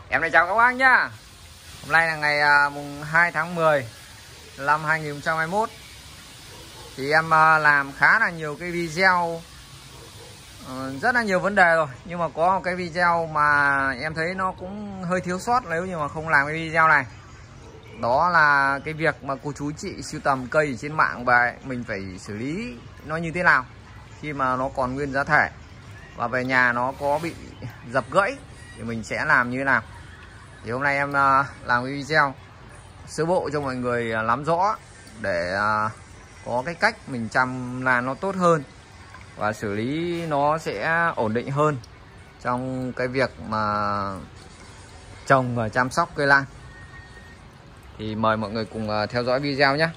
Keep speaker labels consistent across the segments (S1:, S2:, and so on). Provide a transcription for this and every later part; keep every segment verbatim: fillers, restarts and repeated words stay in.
S1: Em lại chào các bác nhá. Hôm nay là ngày à, mùng hai tháng mười năm hai nghìn không trăm hai mươi mốt. Thì em à, làm khá là nhiều cái video, à, rất là nhiều vấn đề rồi. Nhưng mà có một cái video mà em thấy nó cũng hơi thiếu sót nếu như mà không làm cái video này. Đó là cái việc mà cô chú chị sưu tầm cây trên mạng về mình phải xử lý nó như thế nào khi mà nó còn nguyên giá thể, và về nhà nó có bị dập gãy thì mình sẽ làm như thế nào. Thì hôm nay em làm cái video sơ bộ cho mọi người nắm rõ để có cái cách mình chăm là nó tốt hơn và xử lý nó sẽ ổn định hơn trong cái việc mà trồng và chăm sóc cây lan. Thì mời mọi người cùng theo dõi video nhé.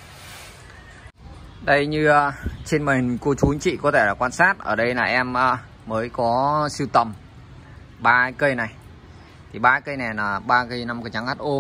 S1: Đây, như trên màn cô chú anh chị có thể là quan sát, ở đây là em mới có sưu tầm ba cây này. Thì ba cây này là ba cây năm cây trắng hát o.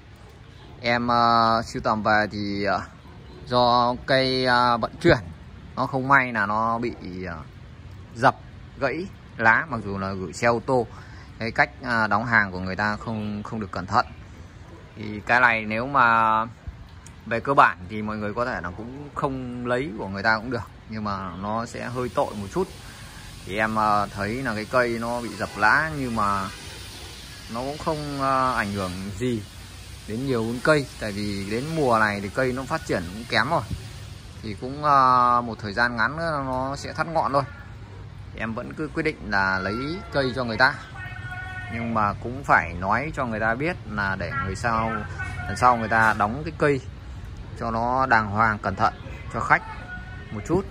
S1: Em uh, sưu tầm về thì uh, do cây uh, vận chuyển nó không may là nó bị uh, dập gãy lá, mặc dù là gửi xe ô tô. Cái cách uh, đóng hàng của người ta không không được cẩn thận. Thì cái này nếu mà về cơ bản thì mọi người có thể là cũng không lấy của người ta cũng được, nhưng mà nó sẽ hơi tội một chút. Thì em uh, thấy là cái cây nó bị dập lá nhưng mà nó cũng không uh, ảnh hưởng gì đến nhiều con cây, tại vì đến mùa này thì cây nó phát triển cũng kém rồi, thì cũng uh, một thời gian ngắn nữa nó sẽ thắt ngọn thôi. Thì em vẫn cứ quyết định là lấy cây cho người ta, nhưng mà cũng phải nói cho người ta biết là để người sau lần sau người ta đóng cái cây cho nó đàng hoàng cẩn thận cho khách một chút.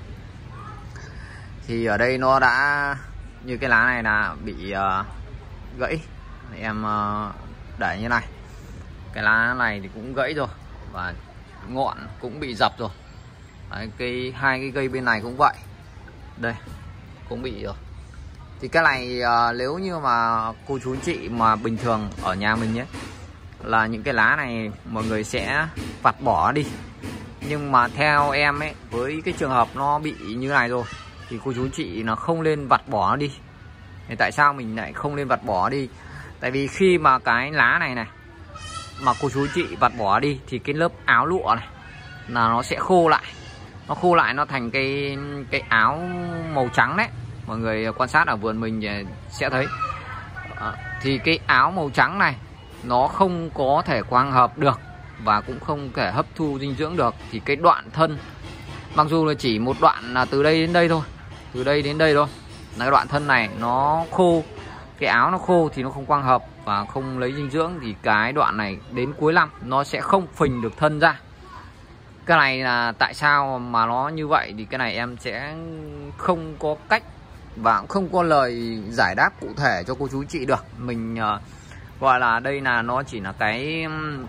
S1: Thì ở đây nó đã như cái lá này là bị uh, gãy. Em uh, để như này, cái lá này thì cũng gãy rồi và ngọn cũng bị dập rồi. Đấy, cái hai cái cây bên này cũng vậy, đây cũng bị rồi. Thì cái này uh, nếu như mà cô chú anh chị mà bình thường ở nhà mình nhé, là những cái lá này mọi người sẽ vặt bỏ đi. Nhưng mà theo em ấy, với cái trường hợp nó bị như này rồi thì cô chú anh chị nó không nên vặt bỏ đi. Thì tại sao mình lại không nên vặt bỏ đi? Tại vì khi mà cái lá này này mà cô chú chị vặt bỏ đi thì cái lớp áo lụa này là nó sẽ khô lại. Nó khô lại, nó thành cái cái áo màu trắng đấy. Mọi người quan sát ở vườn mình sẽ thấy. à, Thì cái áo màu trắng này nó không có thể quang hợp được và cũng không thể hấp thu dinh dưỡng được. Thì cái đoạn thân, mặc dù là chỉ một đoạn là từ đây đến đây thôi, từ đây đến đây thôi, là cái đoạn thân này nó khô, cái áo nó khô thì nó không quang hợp và không lấy dinh dưỡng, thì cái đoạn này đến cuối năm nó sẽ không phình được thân ra. Cái này là tại sao mà nó như vậy thì cái này em sẽ không có cách và không có lời giải đáp cụ thể cho cô chú chị được. Mình uh, gọi là đây là nó chỉ là cái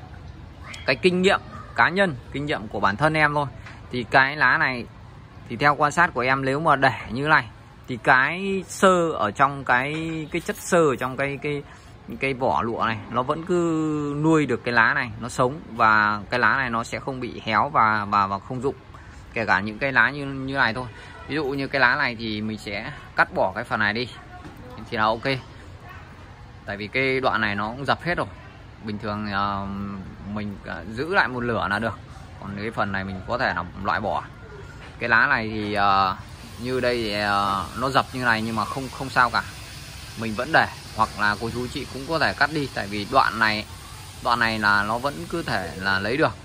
S1: cái kinh nghiệm cá nhân, kinh nghiệm của bản thân em thôi. Thì cái lá này thì theo quan sát của em, nếu mà để như này thì cái xơ ở trong cái cái chất xơ ở trong cái cái cái vỏ lụa này nó vẫn cứ nuôi được cái lá này, nó sống, và cái lá này nó sẽ không bị héo và và và không rụng, kể cả những cái lá như như này thôi. Ví dụ như cái lá này thì mình sẽ cắt bỏ cái phần này đi thì là ok, tại vì cái đoạn này nó cũng dập hết rồi. Bình thường uh, mình uh, giữ lại một lửa là được, còn cái phần này mình có thể là loại bỏ. Cái lá này thì uh, như đây thì, uh, nó dập như này nhưng mà không không sao cả, mình vẫn để, hoặc là cô chú chị cũng có thể cắt đi, tại vì đoạn này đoạn này là nó vẫn cứ thể là lấy được.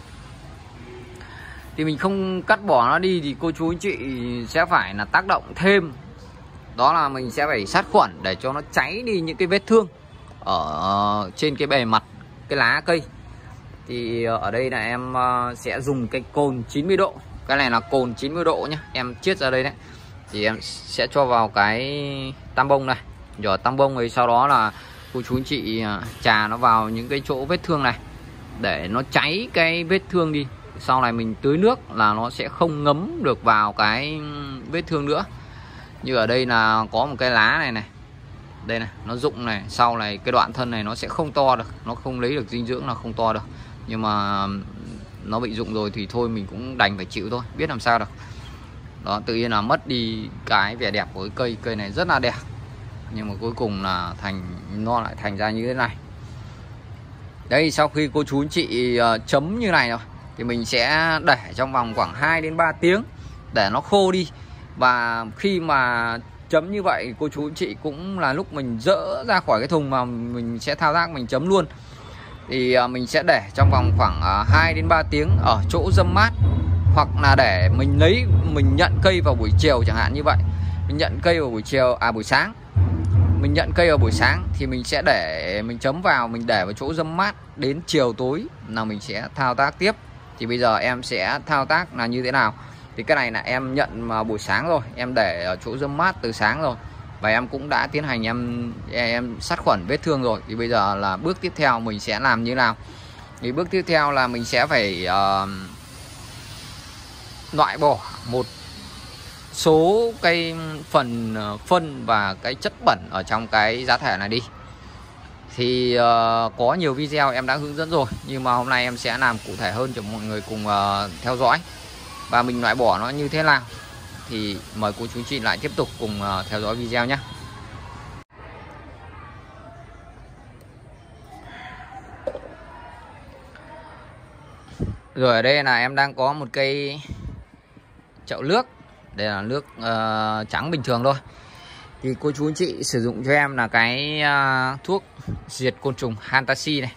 S1: Thì mình không cắt bỏ nó đi thì cô chú anh chị sẽ phải là tác động thêm, đó là mình sẽ phải sát khuẩn để cho nó cháy đi những cái vết thương ở trên cái bề mặt cái lá cây. Thì ở đây là em sẽ dùng cái cồn chín mươi độ, cái này là cồn chín mươi độ nhé, em chiết ra đây đấy. Thì em sẽ cho vào cái tam bông này, rồi tam bông rồi sau đó là cô chú anh chị chà nó vào những cái chỗ vết thương này để nó cháy cái vết thương đi. Sau này mình tưới nước là nó sẽ không ngấm được vào cái vết thương nữa. Như ở đây là có một cái lá này này, đây này, nó rụng này, sau này cái đoạn thân này nó sẽ không to được, nó không lấy được dinh dưỡng, là không to được. Nhưng mà nó bị rụng rồi thì thôi mình cũng đành phải chịu thôi, biết làm sao được. Đó, tự nhiên là mất đi cái vẻ đẹp của cái cây. Cây này rất là đẹp nhưng mà cuối cùng là thành nó lại thành ra như thế này. Đây, sau khi cô chú anh chị uh, chấm như này rồi thì mình sẽ để trong vòng khoảng hai đến ba tiếng để nó khô đi. Và khi mà chấm như vậy cô chú anh chị cũng là lúc mình dỡ ra khỏi cái thùng mà mình sẽ thao tác mình chấm luôn. Thì uh, mình sẽ để trong vòng khoảng uh, hai đến ba tiếng ở chỗ râm mát, hoặc là để mình lấy mình nhận cây vào buổi chiều chẳng hạn như vậy. Mình nhận cây vào buổi chiều à buổi sáng. Mình nhận cây vào buổi sáng thì mình sẽ để mình chấm vào, mình để vào chỗ râm mát đến chiều tối là mình sẽ thao tác tiếp. Thì bây giờ em sẽ thao tác là như thế nào. Thì cái này là em nhận vào buổi sáng rồi, em để ở chỗ râm mát từ sáng rồi. Và em cũng đã tiến hành em em sát khuẩn vết thương rồi. Thì bây giờ là bước tiếp theo mình sẽ làm như nào. Thì bước tiếp theo là mình sẽ phải uh, loại bỏ một số cái phần phân và cái chất bẩn ở trong cái giá thể này đi. Thì uh, có nhiều video em đã hướng dẫn rồi, nhưng mà hôm nay em sẽ làm cụ thể hơn cho mọi người cùng uh, theo dõi. Và mình loại bỏ nó như thế nào thì mời cô chú chị lại tiếp tục cùng uh, theo dõi video nhé. Rồi ở đây là em đang có một cây chậu nước. Đây là nước uh, trắng bình thường thôi. Thì cô chú anh chị sử dụng cho em là cái uh, thuốc diệt côn trùng Hantacid này.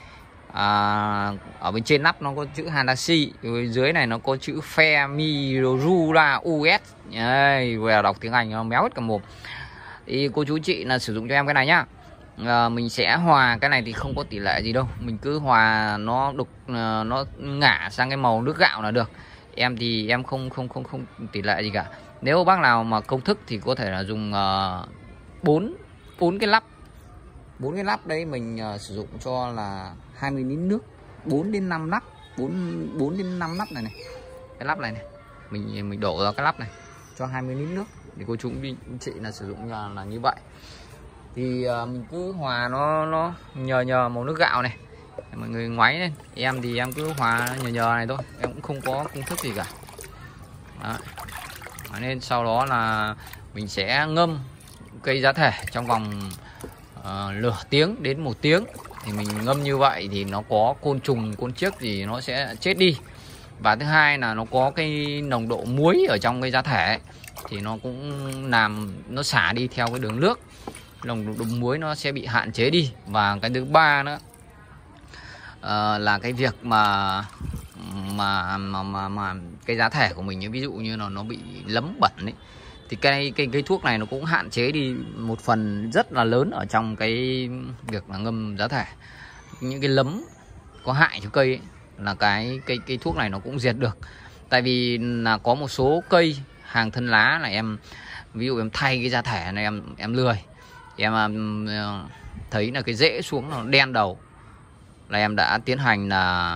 S1: uh, Ở bên trên nắp nó có chữ Hantacid, dưới này nó có chữ Femirula u ét. Đây, vừa đọc tiếng Anh nó méo hết cả mồm. Thì cô chú anh chị là sử dụng cho em cái này nhá. uh, Mình sẽ hòa cái này thì không có tỷ lệ gì đâu. Mình cứ hòa nó đục uh, nó ngả sang cái màu nước gạo là được. Em thì em không không không không tỷ lệ gì cả. Nếu bác nào mà công thức thì có thể là dùng bốn bốn cái lắp. bốn cái lắp đấy mình uh, sử dụng cho là hai mươi lít nước, bốn đến năm lắp, bốn đến năm lắp này này. Cái lắp này này, mình mình đổ vào cái lắp này cho hai mươi lít nước. Thì cô chú chị là sử dụng là, là như vậy. Thì uh, mình cứ hòa nó nó nhờ nhờ màu nước gạo này. Mọi người ngoáy lên. Em thì em cứ hòa nhờ nhờ này thôi, em cũng không có công thức gì cả. Đó. Nên sau đó là mình sẽ ngâm cây giá thể trong vòng uh, nửa tiếng đến một tiếng. Thì mình ngâm như vậy thì nó có côn trùng, côn chiếc thì nó sẽ chết đi. Và thứ hai là nó có cái nồng độ muối ở trong cây giá thể thì nó cũng làm nó xả đi theo cái đường nước, nồng độ muối nó sẽ bị hạn chế đi. Và cái thứ ba nữa uh, là cái việc mà mà mà mà, mà cái giá thể của mình, ví dụ như là nó bị lấm bẩn ấy, thì cái cái cái thuốc này nó cũng hạn chế đi một phần rất là lớn ở trong cái việc là ngâm giá thể. Những cái lấm có hại cho cây ấy, là cái cái cái thuốc này nó cũng diệt được. Tại vì là có một số cây hàng thân lá là em ví dụ em thay cái giá thể này em em lười, em thấy là cái rễ xuống nó đen đầu là em đã tiến hành là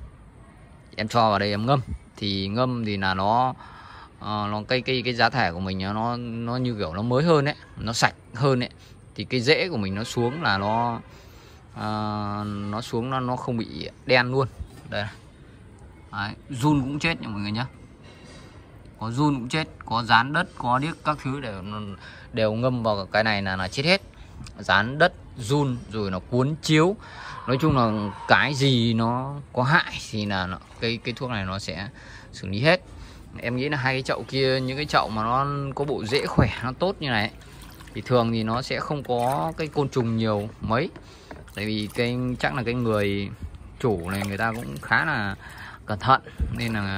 S1: em cho vào đây em ngâm. Thì ngâm thì là nó uh, nó cây cây cái giá thể của mình nó nó như kiểu nó mới hơn ấy, nó sạch hơn ấy. Thì cái rễ của mình nó xuống là nó uh, nó xuống nó nó không bị đen luôn. Đây. Đấy, giun cũng chết nha mọi người nhá. Có giun cũng chết, có dán đất, có điếc các thứ đều đều ngâm vào cái này là là chết hết. Dán đất, giun rồi nó cuốn chiếu. Nói chung là cái gì nó có hại thì là nó, cái cái thuốc này nó sẽ xử lý hết. Em nghĩ là hai cái chậu kia, những cái chậu mà nó có bộ rễ khỏe, nó tốt như này thì thường thì nó sẽ không có cái côn trùng nhiều mấy. Tại vì cái chắc là cái người chủ này người ta cũng khá là cẩn thận, nên là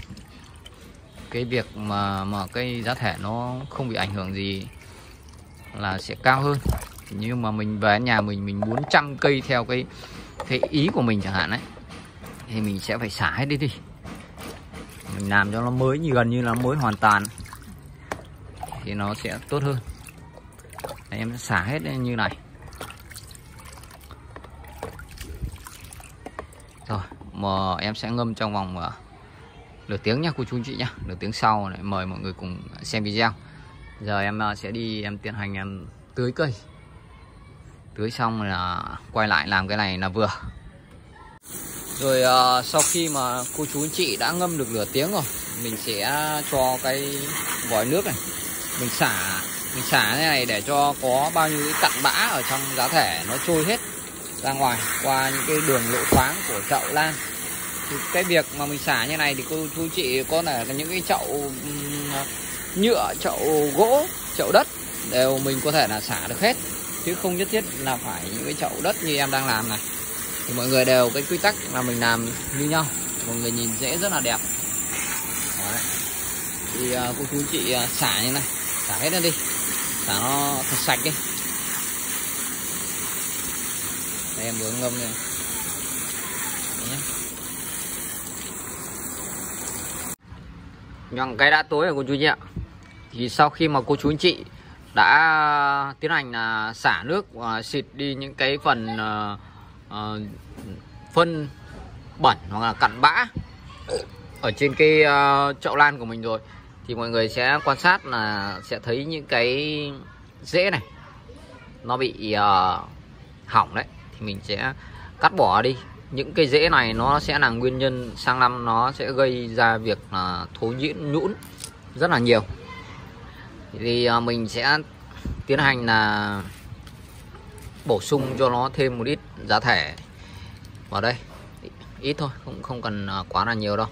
S1: cái việc mà mà cái giá thể nó không bị ảnh hưởng gì là sẽ cao hơn. Nhưng mà mình về nhà mình mình muốn chăm cây theo cái cái ý của mình chẳng hạn đấy, thì mình sẽ phải xả hết đi đi, mình làm cho nó mới, như gần như là mới hoàn toàn thì nó sẽ tốt hơn. Đấy, em xả hết như này rồi mà em sẽ ngâm trong vòng uh, nửa tiếng nha cô chú anh chị nhá. Nửa tiếng sau lại mời mọi người cùng xem video. Giờ em uh, sẽ đi em tiến hành em tưới cây. Tưới xong là quay lại làm cái này là vừa. Rồi uh, sau khi mà cô chú anh chị đã ngâm được nửa tiếng rồi, mình sẽ cho cái vòi nước này mình xả mình xả cái này để cho có bao nhiêu cái cặn bã ở trong giá thể nó trôi hết. ra ngoài qua những cái đường lỗ thoáng của chậu lan. Thì cái việc mà mình xả như này thì cô chú chị có thể là những cái chậu um, nhựa, chậu gỗ, chậu đất đều mình có thể là xả được hết, chứ không nhất thiết là phải những cái chậu đất như em đang làm này. Thì mọi người đều cái quy tắc là mình làm như nhau, mọi người nhìn dễ rất là đẹp. Đấy. Thì uh, cô chú chị uh, xả như này, xả hết lên đi, xả nó thật sạch đi. Đây em vừa ngâm này. Nhưng cái đã tối rồi cô chú chị ạ. Thì sau khi mà cô chú anh chị đã tiến hành là xả nước và xịt đi những cái phần uh, uh, phân bẩn hoặc là cặn bã ở trên cái uh, chậu lan của mình rồi, thì mọi người sẽ quan sát là sẽ thấy những cái rễ này nó bị uh, hỏng đấy, thì mình sẽ cắt bỏ đi. Những cái rễ này nó sẽ là nguyên nhân sang năm nó sẽ gây ra việc là thối nhũn nhũn rất là nhiều. Thì uh, mình sẽ tiến hành là bổ sung cho nó thêm một ít giá thể vào đây, ít thôi, cũng không cần quá là nhiều đâu.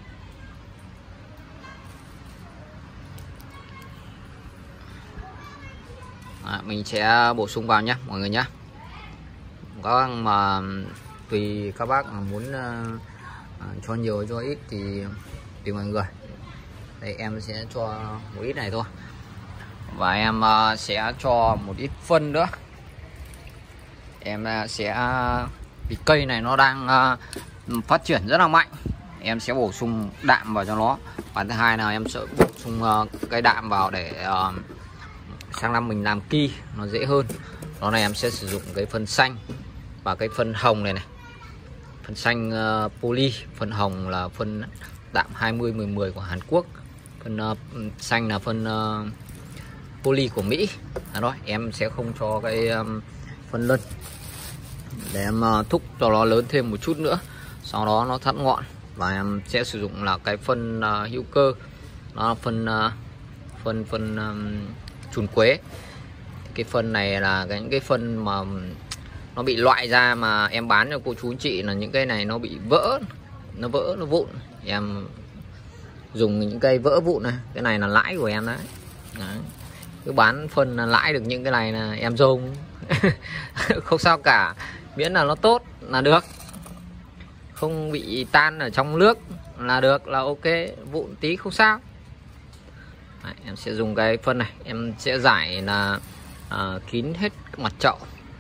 S1: À, mình sẽ bổ sung vào nhé mọi người nhé. Có mà tùy các bác mà muốn uh, cho nhiều cho ít thì tùy mọi người. Đây em sẽ cho một ít này thôi, và em uh, sẽ cho một ít phân nữa. Em uh, sẽ vì cây này nó đang uh, phát triển rất là mạnh, em sẽ bổ sung đạm vào cho nó. Và thứ hai là em sẽ bổ sung uh, cái đạm vào để uh, sang năm mình làm ki nó dễ hơn. Đó này em sẽ sử dụng cái phân xanh và cái phân hồng này này. Phân xanh uh, poly, phân hồng là phân đạm hai mươi mười mười của Hàn Quốc. Phân uh, xanh là phân uh, poly của Mỹ. Đó rồi, em sẽ không cho cái um, phân lân để em uh, thúc cho nó lớn thêm một chút nữa, sau đó nó thắt ngọn. Và em sẽ sử dụng là cái phân uh, hữu cơ, nó là phân uh, phân phân um, trùn quế. Cái phân này là cái những cái phân mà nó bị loại ra mà em bán cho cô chú anh chị, là những cái này nó bị vỡ, nó vỡ nó vụn, em dùng những cây vỡ vụn này. Cái này là lãi của em đấy, đấy. Cứ bán phân là lãi được những cái này là em dùng. Không sao cả, miễn là nó tốt là được, không bị tan ở trong nước là được, là ok, vụn tí không sao. Đấy, em sẽ dùng cái phân này, em sẽ rải là à, kín hết mặt chậu,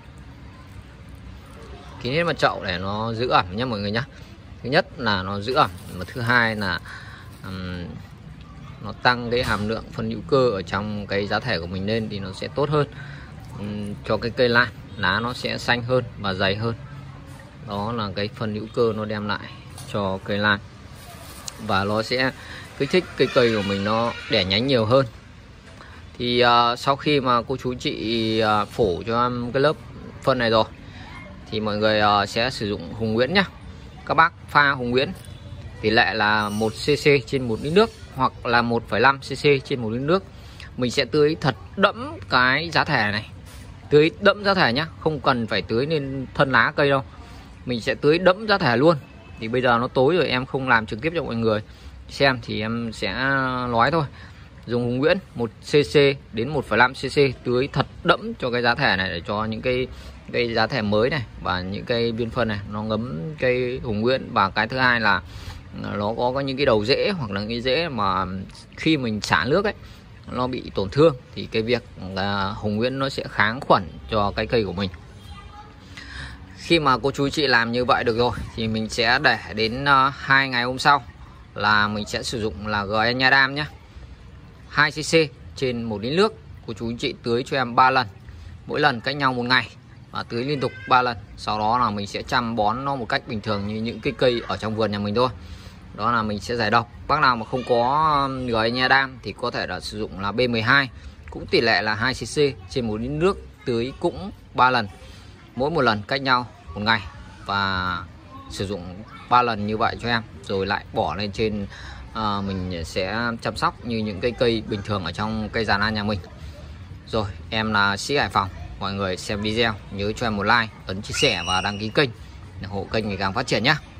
S1: kín hết mặt chậu để nó giữ ẩm nhé mọi người nhé. Thứ nhất là nó giữ ẩm, và thứ hai là um, nó tăng cái hàm lượng phân hữu cơ ở trong cái giá thể của mình lên thì nó sẽ tốt hơn um, cho cái cây lan, lá nó sẽ xanh hơn và dày hơn. Đó là cái phân hữu cơ nó đem lại cho cây lan, và nó sẽ kích thích cây cây của mình nó đẻ nhánh nhiều hơn. Thì uh, sau khi mà cô chú chị uh, phủ cho em cái lớp phân này rồi thì mọi người uh, sẽ sử dụng Hùng Nguyễn nhá. Các bác pha Hùng Nguyễn tỷ lệ là một xê xê trên một lít nước hoặc là một phẩy năm xê xê trên một lít nước. Mình sẽ tưới thật đẫm cái giá thể này, tưới đẫm giá thể nhá, không cần phải tưới lên thân lá cây đâu, mình sẽ tưới đẫm giá thể luôn. Thì bây giờ nó tối rồi, em không làm trực tiếp cho mọi người xem thì em sẽ nói thôi. Dùng Hùng Nguyễn một xê xê đến một phẩy năm xê xê tưới thật đẫm cho cái giá thể này, để cho những cái cây giá thể mới này và những cây viên phân này nó ngấm cây Hùng Nguyễn. Và cái thứ hai là nó có, có những cái đầu rễ hoặc là cái rễ mà khi mình xả nước ấy nó bị tổn thương, thì cái việc uh, Hùng Nguyễn nó sẽ kháng khuẩn cho cái cây của mình. Khi mà cô chú chị làm như vậy được rồi thì mình sẽ để đến uh, hai ngày hôm sau là mình sẽ sử dụng là giê en Nhadam nhé, hai xê xê trên một lít nước. Cô chú chị tưới cho em ba lần, mỗi lần cách nhau một ngày và tưới liên tục ba lần. Sau đó là mình sẽ chăm bón nó một cách bình thường như những cái cây ở trong vườn nhà mình thôi. Đó là mình sẽ giải độc. Bác nào mà không có giê en Nhadam thì có thể là sử dụng là bê mười hai, cũng tỷ lệ là hai xê xê trên một lít nước, tưới cũng ba lần, mỗi một lần cách nhau một ngày, và sử dụng ba lần như vậy cho em, rồi lại bỏ lên trên. À, mình sẽ chăm sóc như những cây cây bình thường ở trong cây giàn lan nhà mình. Rồi, em là Sĩ Hải Phòng, mọi người xem video nhớ cho em một like, ấn chia sẻ và đăng ký kênh để hộ kênh ngày càng phát triển nhé.